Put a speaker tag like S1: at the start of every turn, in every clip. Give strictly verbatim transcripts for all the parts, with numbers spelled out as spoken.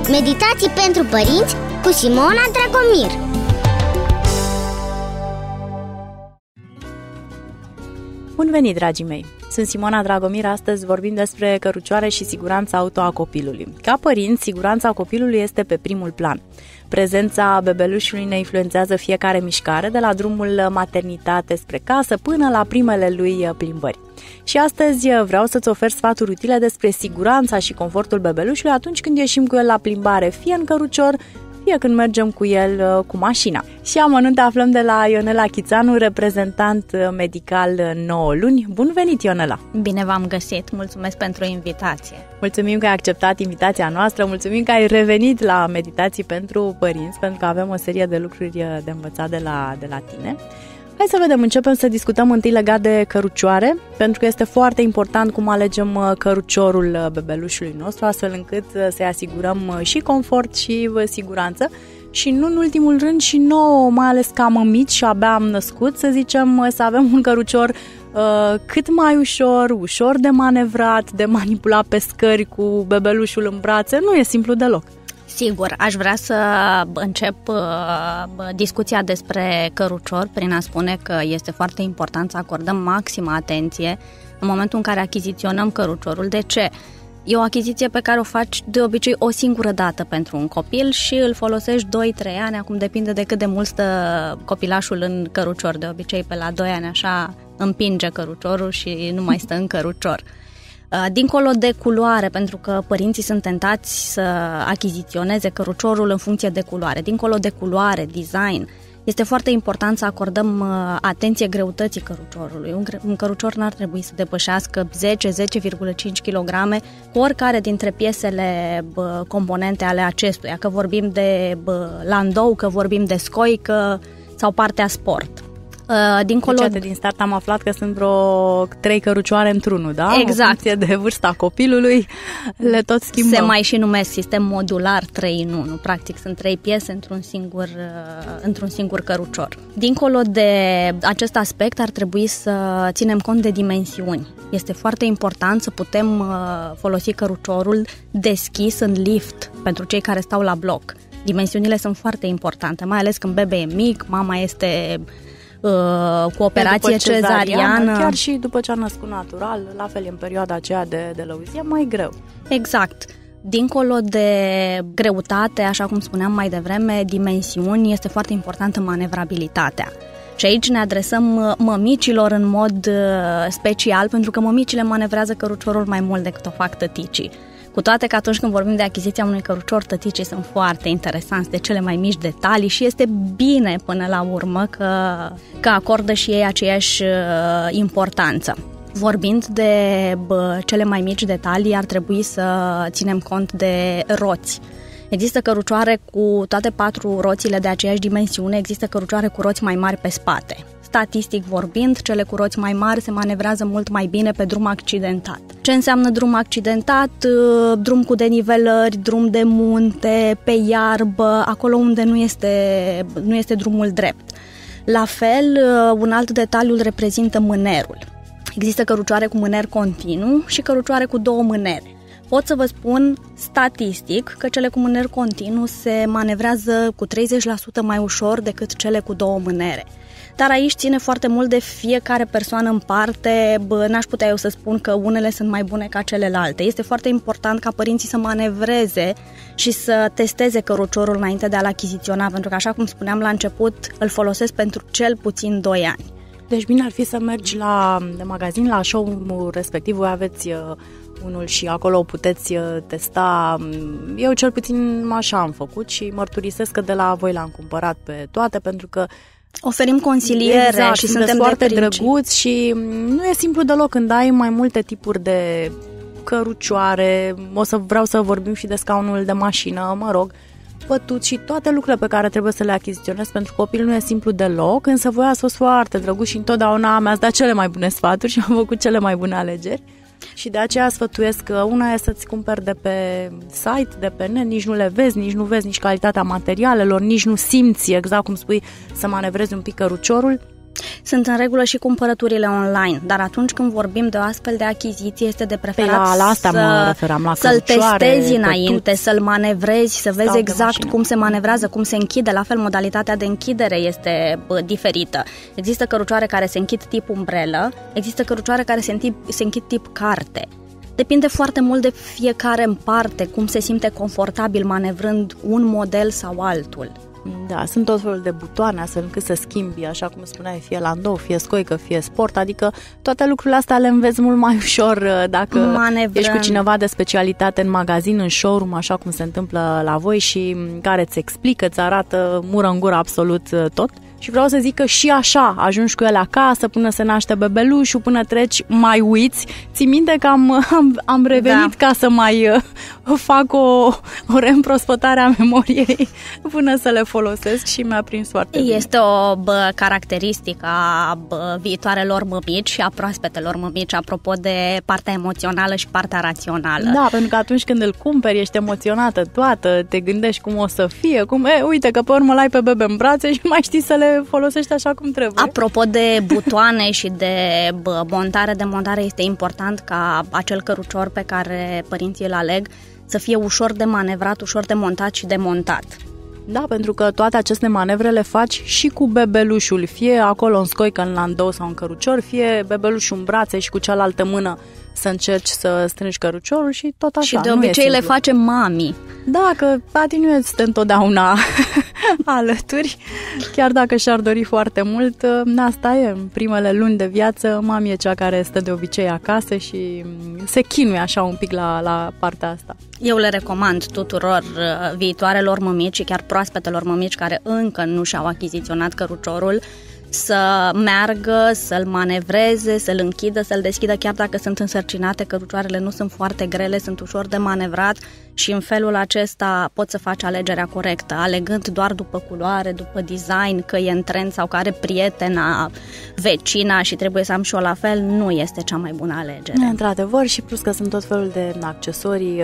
S1: Meditații pentru părinți cu Simona Dragomir.
S2: Bun venit, dragii mei! Sunt Simona Dragomir, astăzi vorbim despre cărucioare și siguranța auto a copilului. Ca părinți, siguranța copilului este pe primul plan. Prezența bebelușului ne influențează fiecare mișcare, de la drumul maternitate spre casă până la primele lui plimbări. Și astăzi vreau să-ți ofer sfaturi utile despre siguranța și confortul bebelușului atunci când ieșim cu el la plimbare, fie în cărucior, fie când mergem cu el cu mașina. Și amănunte aflăm de la Ionela Chițanu, reprezentant medical nouă luni. Bun venit, Ionela!
S3: Bine v-am găsit! Mulțumesc pentru invitație!
S2: Mulțumim că ai acceptat invitația noastră, mulțumim că ai revenit la Meditații pentru părinți, pentru că avem o serie de lucruri de învățat de la, de la tine. Hai să vedem, începem să discutăm întâi legat de cărucioare, pentru că este foarte important cum alegem căruciorul bebelușului nostru, astfel încât să-i asigurăm și confort și siguranță. Și nu în ultimul rând și nouă, mai ales ca mămici și abia am născut, să zicem, să avem un cărucior uh, cât mai ușor, ușor de manevrat, de manipulat pe scări cu bebelușul în brațe, nu e simplu deloc.
S3: Sigur, aș vrea să încep uh, discuția despre cărucior prin a spune că este foarte important să acordăm maximă atenție în momentul în care achiziționăm căruciorul. De ce? E o achiziție pe care o faci de obicei o singură dată pentru un copil și îl folosești doi trei ani, acum depinde de cât de mult stă copilașul în cărucior. De obicei pe la doi ani așa împinge căruciorul și nu mai stă în cărucior. Dincolo de culoare, pentru că părinții sunt tentați să achiziționeze căruciorul în funcție de culoare, dincolo de culoare, design, este foarte important să acordăm atenție greutății căruciorului. Un, un cărucior n-ar trebui să depășească zece zece virgulă cinci kilograme cu oricare dintre piesele bă, componente ale acestuia, că vorbim de bă, landou, că vorbim de scoică sau partea sport.
S2: Uh, dincolo deci, din start am aflat că sunt vreo trei cărucioare într-unul, da?
S3: Exact.
S2: În funcție de vârsta copilului, le tot schimbăm.
S3: Se mai și numesc sistem modular trei în unu. Practic sunt trei piese într-un singur, uh, într-un singur cărucior. Dincolo de acest aspect ar trebui să ținem cont de dimensiuni. Este foarte important să putem uh, folosi căruciorul deschis în lift pentru cei care stau la bloc. Dimensiunile sunt foarte importante, mai ales când bebe e mic, mama este cu operație cezariană.
S2: Chiar și după ce a născut natural, la fel în perioada aceea de, de lăuzie, mai greu.
S3: Exact. Dincolo de greutate, așa cum spuneam mai devreme, dimensiuni, este foarte importantă manevrabilitatea. Și aici ne adresăm mămicilor în mod special, pentru că mămicile manevrează căruciorul mai mult decât o fac tăticii. Cu toate că atunci când vorbim de achiziția unui cărucior, tăticii sunt foarte interesanți de cele mai mici detalii și este bine până la urmă că, că acordă și ei aceeași uh, importanță. Vorbind de bă, cele mai mici detalii, ar trebui să ținem cont de roți. Există cărucioare cu toate patru roțile de aceeași dimensiune, există cărucioare cu roți mai mari pe spate. Statistic vorbind, cele cu roți mai mari se manevrează mult mai bine pe drum accidentat. Ce înseamnă drum accidentat? Drum cu denivelări, drum de munte, pe iarbă, acolo unde nu este, nu este drumul drept. La fel, un alt detaliu îl reprezintă mânerul. Există cărucioare cu mâner continuu și cărucioare cu două mânere. Pot să vă spun statistic că cele cu mâner continuu se manevrează cu treizeci la sută mai ușor decât cele cu două mânere. Dar aici ține foarte mult de fiecare persoană în parte, bă, n-aș putea eu să spun că unele sunt mai bune ca celelalte. Este foarte important ca părinții să manevreze și să testeze căruciorul înainte de a-l achiziționa, pentru că, așa cum spuneam la început, îl folosesc pentru cel puțin doi ani.
S2: Deci bine ar fi să mergi la de magazin, la show-ul respectiv, voi aveți uh, unul și acolo o puteți uh, testa. Eu cel puțin așa am făcut și mărturisesc că de la voi l-am cumpărat pe toate, pentru că
S3: oferim consiliere
S2: exact,
S3: și suntem
S2: foarte
S3: de
S2: drăguți și nu e simplu deloc când ai mai multe tipuri de cărucioare. O să vreau să vorbim și de scaunul de mașină, mă rog, bătut și toate lucrurile pe care trebuie să le achiziționez pentru copil nu e simplu deloc, însă voi ați fost foarte drăguți și întotdeauna mi-ați dat cele mai bune sfaturi și am făcut cele mai bune alegeri. Și de aceea sfătuiesc că una e să-ți cumperi de pe site, de pe net, nici nu le vezi, nici nu vezi nici calitatea materialelor, nici nu simți, exact cum spui, să manevrezi un pic căruciorul.
S3: Sunt în regulă și cumpărăturile online, dar atunci când vorbim de o astfel de achiziție este de preferat
S2: la, la asta
S3: să,
S2: mă referam, la
S3: să-l testezi înainte,
S2: pătuți,
S3: să-l manevrezi, să vezi exact cum se manevrează, cum se închide. La fel, modalitatea de închidere este bă, diferită. Există cărucioare care se închid tip umbrelă, există cărucioare care se închid, se închid tip carte. Depinde foarte mult de fiecare în parte, cum se simte confortabil manevrând un model sau altul.
S2: Da, sunt tot felul de butoane astfel încât să schimbi, așa cum spuneai, fie landou, fie scoică, fie sport, adică toate lucrurile astea le înveți mult mai ușor dacă Manevrăm. ești cu cineva de specialitate în magazin, în showroom, așa cum se întâmplă la voi și care îți explică, îți arată mură în gură absolut tot. Și vreau să zic că și așa ajungi cu el acasă până se naște bebelușul, până treci, mai uiți. Ții minte că am, am, am revenit da. ca să mai uh, fac o, o reîmprospătare a memoriei până să le folosesc și mi-a prins foarte bine.
S3: Este o bă, caracteristică a bă, viitoarelor mămici și a proaspetelor mămici, apropo de partea emoțională și partea rațională.
S2: Da, pentru că atunci când îl cumperi, ești emoționată toată, te gândești cum o să fie, cum, e, uite că pe urmă l-ai pe bebe în brațe și mai știi să le folosești așa cum trebuie.
S3: Apropo de butoane și de bă, montare, de montare, este important ca acel cărucior pe care părinții îl aleg să fie ușor de manevrat, ușor de montat și de montat.
S2: Da, pentru că toate aceste manevre le faci și cu bebelușul, fie acolo în scoică, în landou sau în cărucior, fie bebelușul în brațe și cu cealaltă mână să încerci să strângi căruciorul și tot așa.
S3: Și de obicei le face mami.
S2: Da, că tati nu este întotdeauna alături, chiar dacă și-ar dori foarte mult. Asta e, în primele luni de viață, mami e cea care stă de obicei acasă și se chinuie așa un pic la, la partea asta.
S3: Eu le recomand tuturor viitoarelor mămici și chiar proaspetelor mămici care încă nu și-au achiziționat căruciorul să meargă, să-l manevreze, să-l închidă, să-l deschidă, chiar dacă sunt însărcinate, cărucioarele nu sunt foarte grele, sunt ușor de manevrat și în felul acesta poți să faci alegerea corectă, alegând doar după culoare, după design, că e în trend sau că are prietena, vecina și trebuie să am și eu la fel, nu este cea mai bună alegere.
S2: Într-adevăr, și plus că sunt tot felul de accesorii,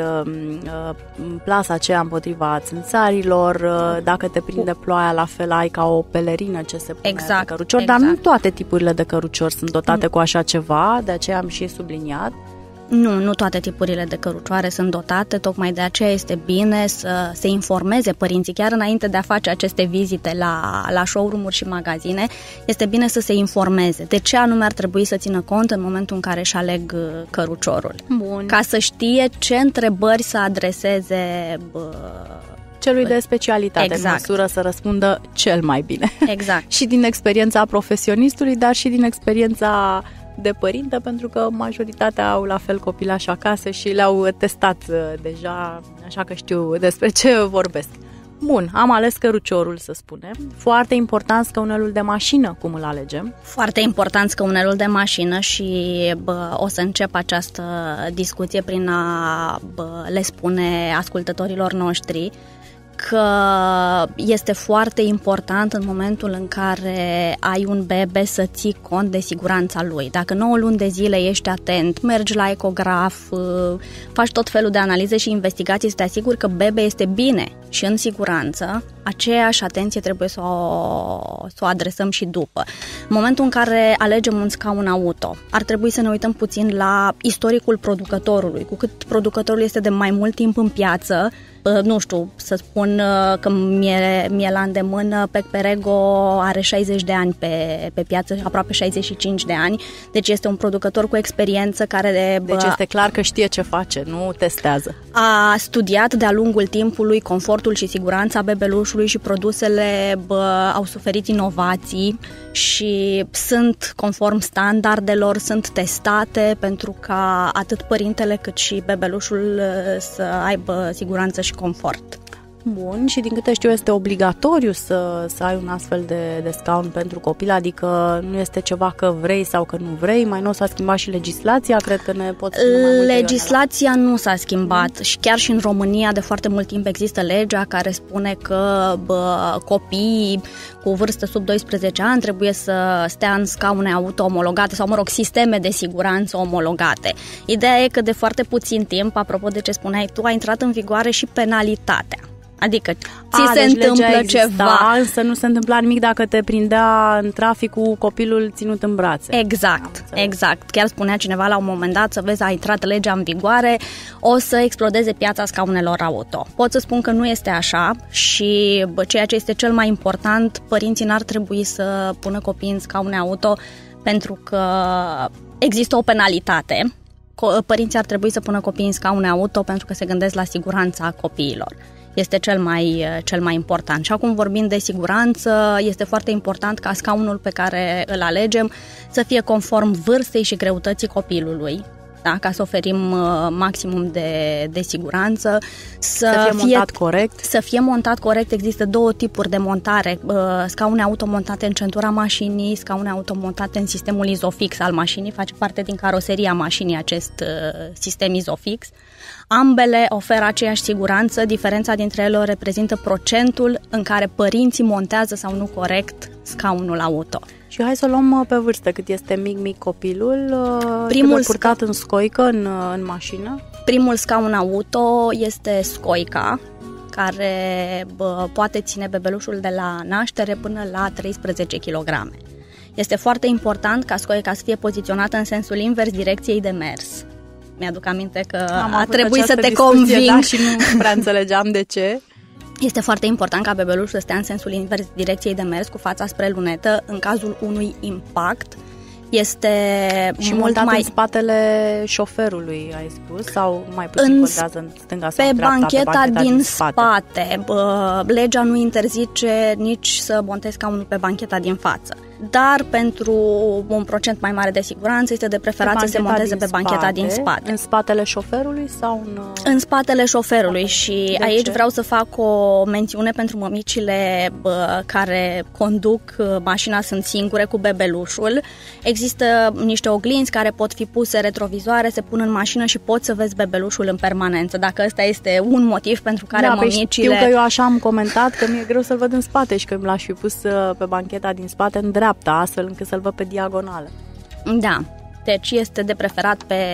S2: plasa aceea împotriva țânțarilor, dacă te prinde ploaia, la fel ai ca o pelerină ce se pune
S3: exact,
S2: pe cărucior,
S3: exact.
S2: Dar nu toate tipurile de căruciori sunt dotate mm. cu așa ceva, de aceea am și subliniat.
S3: Nu, nu toate tipurile de cărucioare sunt dotate, tocmai de aceea este bine să se informeze părinții, chiar înainte de a face aceste vizite la, la showroom-uri și magazine, este bine să se informeze de ce anume ar trebui să țină cont în momentul în care își aleg căruciorul.
S2: Bun.
S3: Ca să știe ce întrebări să adreseze bă,
S2: celui de specialitate,
S3: exact.
S2: În măsură să răspundă cel mai bine.
S3: Exact.
S2: Și din experiența profesionistului, dar și din experiența de părinte, pentru că majoritatea au la fel copilași acasă și le-au testat deja, așa că știu despre ce vorbesc. Bun, am ales căruciorul, să spunem. Foarte important scăunelul de mașină, cum îl alegem?
S3: Foarte important scăunelul de mașină și bă, o să încep această discuție prin a bă, le spune ascultătorilor noștri că este foarte important în momentul în care ai un bebe să ții cont de siguranța lui. Dacă nouă luni de zile ești atent, mergi la ecograf, faci tot felul de analize și investigații să te asiguri că bebe este bine și în siguranță, aceeași atenție trebuie să o, să o adresăm și după. În momentul în care alegem un scaun auto, ar trebui să ne uităm puțin la istoricul producătorului. Cu cât producătorul este de mai mult timp în piață, nu știu, să spun că mie, mie la îndemână Pec Perego are șaizeci de ani pe, pe piață, aproape șaizeci și cinci de ani, deci este un producător cu experiență care...
S2: Deci este clar că știe ce face, nu testează.
S3: A studiat de-a lungul timpului confortul și siguranța bebelușului și produsele bă, au suferit inovații și sunt conform standardelor, sunt testate pentru ca atât părintele cât și bebelușul să aibă siguranță și confort.
S2: Bun, și din câte știu este obligatoriu să, să ai un astfel de, de scaun pentru copil, adică nu este ceva că vrei sau că nu vrei, mai nou s-a schimbat și legislația, cred că ne poți spune mai multe.
S3: Legislația nu s-a schimbat mm. și chiar și în România de foarte mult timp există legea care spune că bă, copiii cu vârstă sub doisprezece ani trebuie să stea în scaune auto omologate sau, mă rog, sisteme de siguranță omologate. Ideea e că de foarte puțin timp, apropo de ce spuneai tu, a intrat în vigoare și penalitatea. Adică ți A, se deci întâmplă ceva.
S2: Însă nu se întâmpla nimic dacă te prindea în trafic cu copilul ținut în brațe.
S3: Exact, exact. Chiar spunea cineva la un moment dat, să vezi, a intrat legea în vigoare, o să explodeze piața scaunelor auto. Pot să spun că nu este așa și bă, ceea ce este cel mai important, părinții n-ar trebui să pună copiii în scaune auto pentru că există o penalitate. Părinții ar trebui să pună copiii în scaune auto pentru că se gândesc la siguranța copiilor. Este cel mai, cel mai important. Și acum, vorbind de siguranță, este foarte important ca scaunul pe care îl alegem să fie conform vârstei și greutății copilului, da? Ca să oferim maximum de, de siguranță.
S2: Să, să fie montat fie, corect.
S3: Să fie montat corect. Există două tipuri de montare. Scaune auto montate în centura mașinii, scaune auto montate în sistemul Isofix al mașinii. Face parte din caroseria mașinii acest sistem Isofix. Ambele oferă aceeași siguranță, diferența dintre ele o reprezintă procentul în care părinții montează sau nu corect scaunul auto.
S2: Și hai să o luăm pe vârstă, cât este mic, mic copilul, primul purtat sca... în scoică, în, în mașină?
S3: Primul scaun auto este scoica, care bă, poate ține bebelușul de la naștere până la treisprezece kilograme. Este foarte important ca scoica să fie poziționată în sensul invers direcției de mers. Mi-aduc aminte că Am a trebuit să te conving.
S2: Da, și nu prea înțelegeam de ce.
S3: Este foarte important ca bebelușul să stea în sensul invers direcției de mers, cu fața spre lunetă. În cazul unui impact, este
S2: și
S3: mult mai...
S2: în spatele șoferului, ai spus? Sau mai puțin contează în stânga sau
S3: pe
S2: dreapta,
S3: bancheta,
S2: pe bancheta din,
S3: din
S2: spate?
S3: spate. Bă, legea nu interzice nici să montezi scaunul pe bancheta din față. Dar pentru un procent mai mare de siguranță este de preferat să se monteze pe bancheta spate, din spate.
S2: În spatele șoferului sau în...
S3: În spatele șoferului și
S2: de
S3: aici
S2: ce?
S3: vreau să fac o mențiune pentru mămicile bă, care conduc mașina, sunt singure cu bebelușul. Există niște oglinzi care pot fi puse retrovizoare, se pun în mașină și poți să vezi bebelușul în permanență. Dacă ăsta este un motiv pentru care
S2: da,
S3: mămicile...
S2: știu că eu așa am comentat că mi-e greu să-l văd în spate și că l-aș fi pus pe bancheta din spate în dreapta, astfel încât să-l văd pe diagonală.
S3: Da, deci este de preferat pe,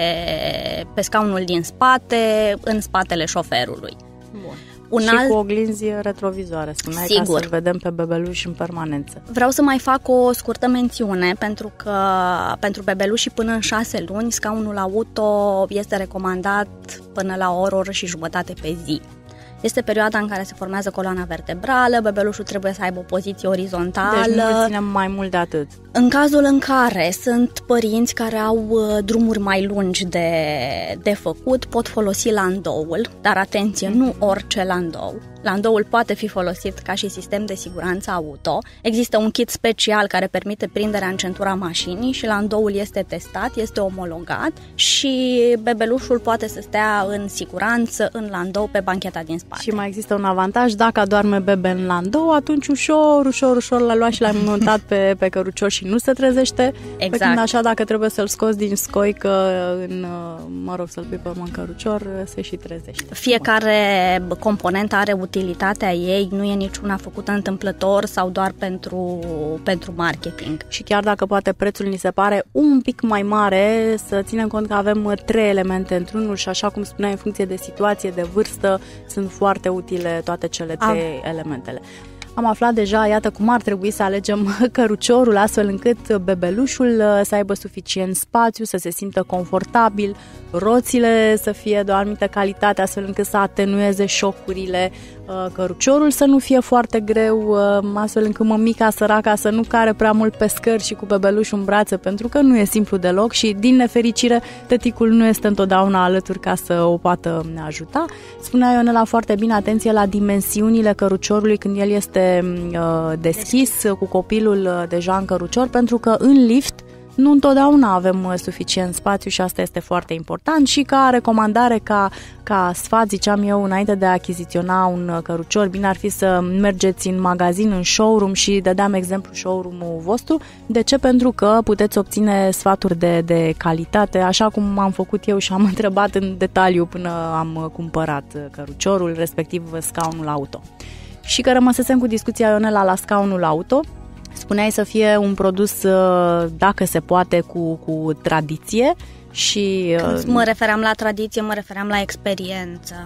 S3: pe scaunul din spate, în spatele șoferului.
S2: Bun. Un și alt... cu oglinzi retrovizoare, spuneai, sigur, ca să-l vedem pe bebeluș în permanență.
S3: Vreau să mai fac o scurtă mențiune, pentru că pentru bebelușii până în șase luni, scaunul auto este recomandat până la o oră, oră și jumătate pe zi. Este perioada în care se formează coloana vertebrală, bebelușul trebuie să aibă o poziție orizontală.
S2: Deci nu ținem mai mult de atât.
S3: În cazul în care sunt părinți care au drumuri mai lungi de, de făcut, pot folosi landoul, dar atenție, nu orice landou. Landoul poate fi folosit ca și sistem de siguranță auto. Există un kit special care permite prinderea în centura mașinii și landoul este testat, este omologat și bebelușul poate să stea în siguranță în landou pe bancheta din spate.
S2: Și mai există un avantaj, dacă adorme bebe în landou, atunci ușor, ușor, ușor l-ai luat și l-ai montat pe, pe cărucior și nu se trezește.
S3: Exact.
S2: Pe când așa, dacă trebuie să-l scoți din scoică, în, mă rog, să-l pui pe mâncărucior, se și trezește.
S3: Fiecare Bun. componentă are utilitatea ei, nu e niciuna făcută întâmplător sau doar pentru, pentru marketing.
S2: Și chiar dacă poate prețul ni se pare un pic mai mare, să ținem cont că avem trei elemente într-unul și așa cum spuneai, în funcție de situație, de vârstă, sunt foarte utile toate cele trei A. elementele. Am aflat deja, iată, cum ar trebui să alegem căruciorul astfel încât bebelușul să aibă suficient spațiu, să se simtă confortabil, roțile să fie de o anumită calitate astfel încât să atenueze șocurile, căruciorul să nu fie foarte greu, astfel încât mămica săraca să nu care prea mult pe scări și cu bebelușul în brațe, pentru că nu e simplu deloc și, din nefericire, tăticul nu este întotdeauna alături ca să o poată ajuta. Spunea Ionela foarte bine, atenție la dimensiunile căruciorului când el este uh, deschis, cu copilul deja în cărucior, pentru că în lift nu întotdeauna avem suficient spațiu și asta este foarte important și ca recomandare, ca, ca sfat, ziceam eu, înainte de a achiziționa un cărucior, bine ar fi să mergeți în magazin, în showroom și dădeam exemplu showroom-ul vostru. De ce? Pentru că puteți obține sfaturi de, de calitate, așa cum am făcut eu și am întrebat în detaliu până am cumpărat căruciorul, respectiv scaunul auto. Și că rămăsesem cu discuția, Ionela, la scaunul auto. Spuneai să fie un produs, dacă se poate, cu, cu tradiție și...
S3: Când mă refeream la tradiție, mă refeream la experiență.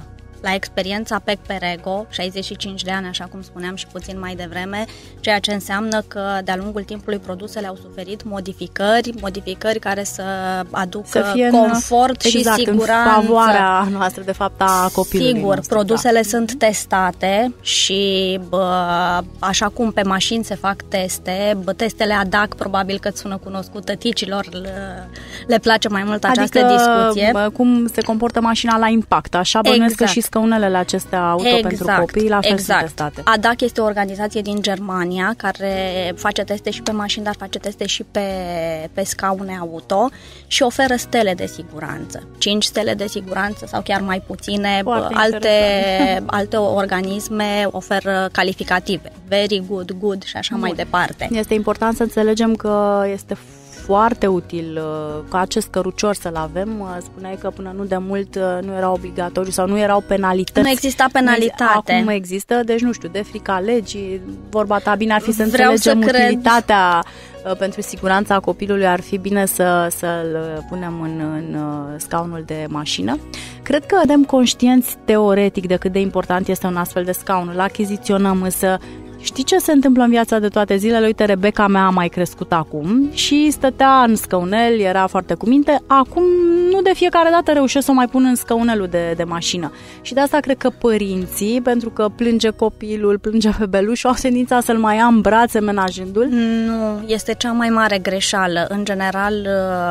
S3: la experiența P E C Perego, șaizeci și cinci de ani, așa cum spuneam și puțin mai devreme, ceea ce înseamnă că de-a lungul timpului produsele au suferit modificări, modificări care să aducă să fie confort în, exact, și siguranță.
S2: În favoarea noastră, de fapt, a copilului.
S3: Sigur,
S2: nostru,
S3: produsele
S2: da.
S3: sunt testate și bă, așa cum pe mașini se fac teste, bă, testele A D A C probabil că sună cunoscut tăticilor, le, le place mai mult această
S2: adică,
S3: discuție.
S2: Bă, cum se comportă mașina la impact, așa bănuiesc exact. Că și scaunelele acestea auto exact. Pentru copii la fel
S3: exact.
S2: Sunt testate.
S3: A D A C este o organizație din Germania care face teste și pe mașini, dar face teste și pe, pe scaune auto și oferă stele de siguranță. cinci stele de siguranță sau chiar mai puține. Bă, alte, alte organisme oferă calificative. Very good, good și așa Bun. Mai departe.
S2: Este important să înțelegem că este foarte util uh, ca acest cărucior să-l avem. Uh, spuneai că până nu de mult uh, nu era obligatoriu sau nu erau penalități.
S3: Nu exista penalitate.
S2: Acum există, deci nu știu, de frica legii, vorba ta bine ar fi să Vreau înțelegem să utilitatea uh, pentru siguranța copilului, ar fi bine să, să-l punem în, în uh, scaunul de mașină. Cred că avem conștienți teoretic de cât de important este un astfel de scaun. Îl achiziționăm, însă știi ce se întâmplă în viața de toate zilele? Uite, Rebecca mea a mai crescut acum și stătea în scăunel, era foarte cu minte. Acum nu de fiecare dată reușesc să o mai pun în scăunelul de, de mașină. Și de asta cred că părinții, pentru că plânge copilul, plânge bebelușul, au tendința să-l mai ia în brațe menajându-l.
S3: Nu, este cea mai mare greșeală. În general,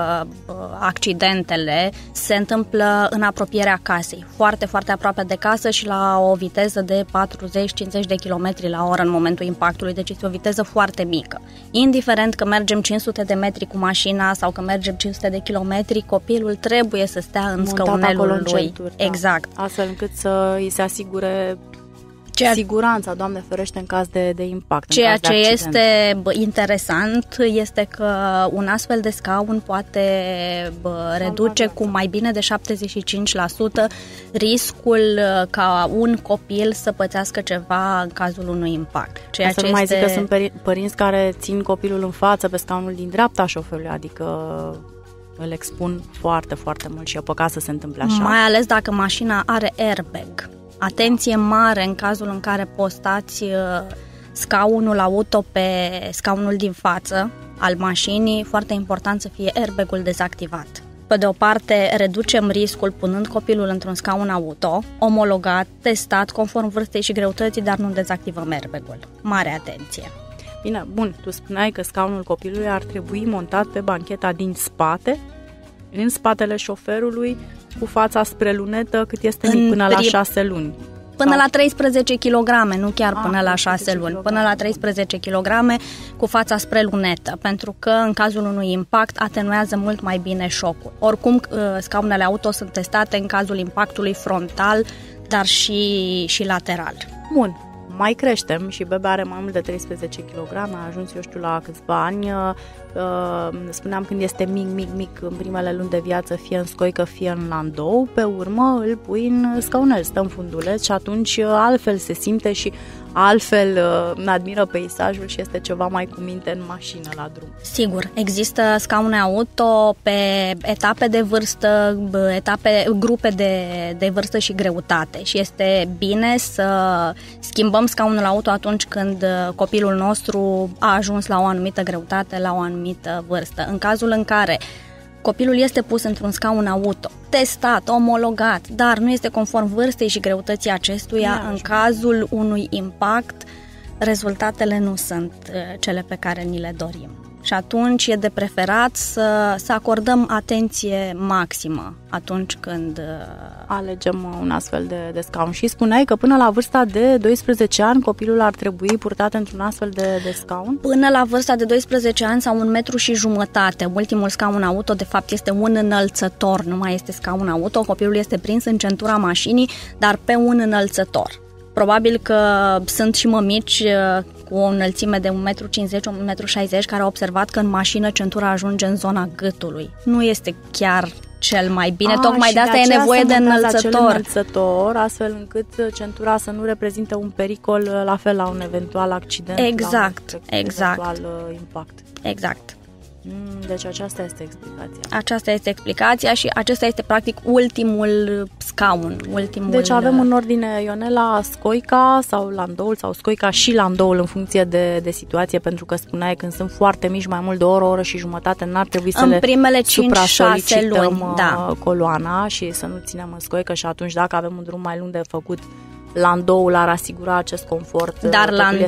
S3: accidentele se întâmplă în apropierea casei, foarte, foarte aproape de casă și la o viteză de patruzeci cincizeci de kilometri la oră în momentul impactului, deci este o viteză foarte mică. Indiferent că mergem cinci sute de metri cu mașina sau că mergem cinci sute de kilometri, copilul trebuie să stea în Montat scăunelul lui. Centuri, exact.
S2: Da. Astfel încât să îi se asigure Ceea... siguranța, Doamne ferește, în caz de, de impact.
S3: Ceea
S2: în caz
S3: ce
S2: de
S3: este bă, interesant este că un astfel de scaun poate bă, reduce cu mai bine de șaptezeci și cinci la sută riscul ca un copil să pățească ceva în cazul unui impact. Ceea
S2: Asta
S3: ce
S2: nu mai
S3: este...
S2: zic că sunt părinți care țin copilul în față pe scaunul din dreapta șoferului, adică îl expun foarte, foarte mult și e păcat să se întâmple așa.
S3: Mai ales dacă mașina are airbag. Atenție mare în cazul în care postați scaunul auto pe scaunul din față al mașinii, foarte important să fie airbag-ul dezactivat. Pe de o parte, reducem riscul punând copilul într-un scaun auto, omologat, testat, conform vârstei și greutății, dar nu dezactivăm airbag-ul. Mare atenție!
S2: Bine, bun, tu spuneai că scaunul copilului ar trebui montat pe bancheta din spate, în spatele șoferului, cu fața spre lunetă, cât este mic, până la șase luni.
S3: Până la treisprezece kilograme, nu chiar până la șase luni, până la treisprezece kilograme cu fața spre lunetă, pentru că în cazul unui impact atenuează mult mai bine șocul. Oricum, scaunele auto sunt testate în cazul impactului frontal, dar și, și lateral.
S2: Bun. Mai creștem și bebe are mai mult de treisprezece kilograme, a ajuns, eu știu, la câțiva ani. Spuneam, când este mic, mic, mic, în primele luni de viață, fie în scoică, fie în landou, pe urmă îl pui în scaunel, stă în funduleț și atunci altfel se simte și altfel admiră peisajul și este ceva mai cu minte în mașină la drum.
S3: Sigur, există scaune auto pe etape de vârstă, etape, grupe de, de vârstă și greutate și este bine să schimbăm scaunul auto atunci când copilul nostru a ajuns la o anumită greutate, la o anumită vârstă. În cazul în care copilul este pus într-un scaun auto, testat, omologat, dar nu este conform vârstei și greutății acestuia, în cazul unui impact, rezultatele nu sunt cele pe care ni le dorim. Și atunci e de preferat să, să acordăm atenție maximă atunci când
S2: alegem un astfel de, de scaun. Și spuneai că până la vârsta de doisprezece ani copilul ar trebui purtat într-un astfel de, de scaun?
S3: Până la vârsta de doisprezece ani sau un metru și jumătate. Ultimul scaun auto de fapt este un înălțător, nu mai este scaun auto, copilul este prins în centura mașinii, dar pe un înălțător. Probabil că sunt și mămici cu o înălțime de un metru cincizeci - un metru șaizeci care au observat că în mașină centura ajunge în zona gâtului. Nu este chiar cel mai bine, A, tocmai de asta de e nevoie de înălțător.
S2: înălțător, astfel încât centura să nu reprezinte un pericol la fel la un eventual accident,
S3: exact,
S2: la un
S3: exact.
S2: eventual impact.
S3: Exact.
S2: Deci aceasta este explicația.
S3: Aceasta este explicația și acesta este practic ultimul scaun. Ultimul...
S2: Deci avem în ordine, Ionela, scoica sau landoul sau scoica și landoul în funcție de, de situație, pentru că spuneai când sunt foarte mici, mai mult de o oră, o oră și jumătate, n-ar trebui să
S3: în
S2: le
S3: primele cinci șase luni, da.
S2: coloana și să nu ținem în scoică și atunci dacă avem un drum mai lung de făcut, landoul ar asigura acest confort.
S3: Dar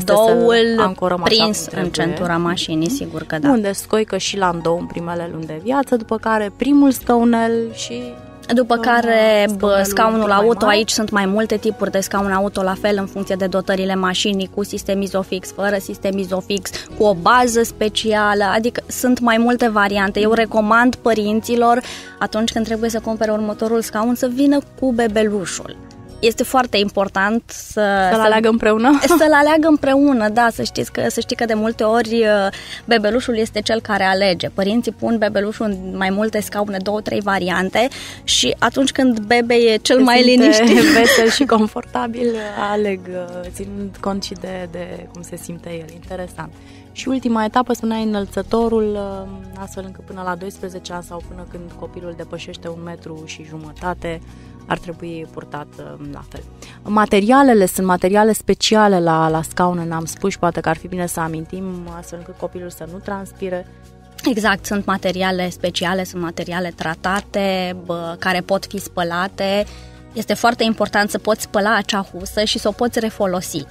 S3: landoul prins în centura mașinii, sigur că da.
S2: Unde scoică și landou în primele luni de viață, după care primul scaunel și...
S3: După care bă, scaunul auto, aici sunt mai multe tipuri de scaun auto, la fel în funcție de dotările mașinii, cu sistem Isofix, fără sistem Isofix, cu o bază specială, adică sunt mai multe variante. Eu recomand părinților, atunci când trebuie să cumpere următorul scaun, să vină cu bebelușul. Este foarte important să...
S2: Să-l aleagă împreună?
S3: Să-l aleagă împreună, da, să știți că, să știi că de multe ori bebelușul este cel care alege. Părinții pun bebelușul în mai multe scaune, două, trei variante și atunci când bebe e cel
S2: se
S3: mai liniștit,
S2: vesel și confortabil, aleg, ținând cont și de, de cum se simte el. Interesant. Și ultima etapă, spuneai, înălțătorul, astfel încât până la doisprezece ani sau până când copilul depășește un metru și jumătate, ar trebui purtat la fel. Materialele sunt materiale speciale la, la scaune, n-am spus și poate că ar fi bine să amintim, astfel încât copilul să nu transpire.
S3: Exact, sunt materiale speciale, sunt materiale tratate, bă, care pot fi spălate. Este foarte important să poți spăla acea husă și să o poți refolosi.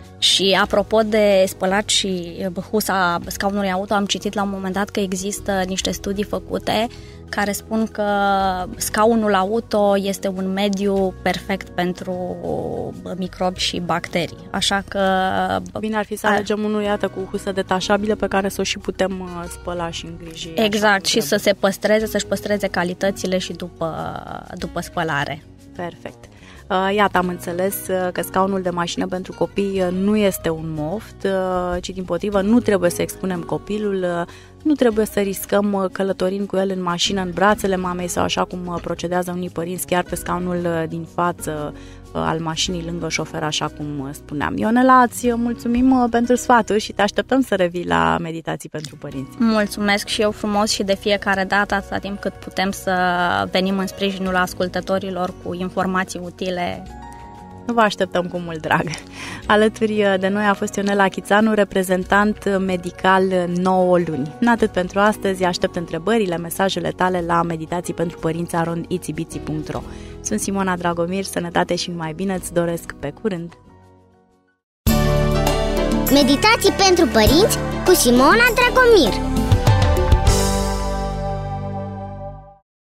S3: Și apropo de spălat și husa scaunului auto, am citit la un moment dat că există niște studii făcute care spun că scaunul auto este un mediu perfect pentru microbi și bacterii. Așa că...
S2: Bine ar fi să alegem unul, iată, cu husă detașabilă pe care să o și putem spăla și îngriji.
S3: Exact, și să se păstreze, să-și păstreze calitățile și după, după spălare.
S2: Perfect. Iată, am înțeles că scaunul de mașină pentru copii nu este un moft, ci dimpotrivă nu trebuie să expunem copilul, nu trebuie să riscăm călătorind cu el în mașină, în brațele mamei sau așa cum procedează unii părinți, chiar pe scaunul din față al mașinii lângă șofer, așa cum spuneam. Ionela, îți mulțumim pentru sfaturi și te așteptăm să revii la Meditații pentru Părinți.
S3: Mulțumesc și eu frumos și de fiecare dată, atâta timp cât putem să venim în sprijinul ascultătorilor cu informații utile.
S2: Vă așteptăm cu mult drag. Alături de noi a fost Ionela Chițanu, reprezentant medical nouă luni. Atât pentru astăzi, aștept întrebările, mesajele tale la meditații pentru părinți arond itibiții punct ro. Sunt Simona Dragomir, sănătate și numai bine, îți doresc pe curând!
S1: Meditații pentru părinți cu Simona Dragomir.